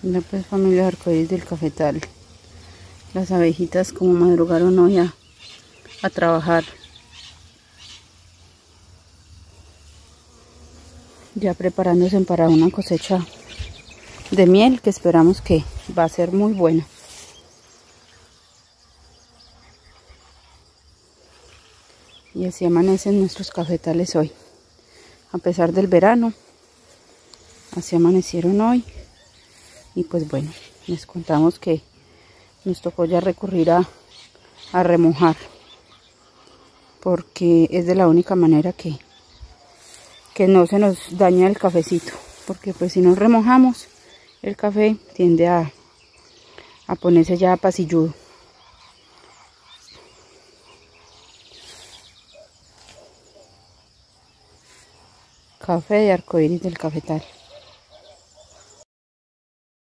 Mira pues, familia arcoíris del cafetal, las abejitas como madrugaron hoy a trabajar, ya preparándose para una cosecha de miel que esperamos que va a ser muy buena. Y así amanecen nuestros cafetales hoy, a pesar del verano, así amanecieron hoy. Y pues bueno, les contamos que nos tocó ya recurrir a remojar, porque es de la única manera que no se nos daña el cafecito, porque pues si nos remojamos el café tiende a ponerse ya pasilludo. Café de arcoíris del cafetal.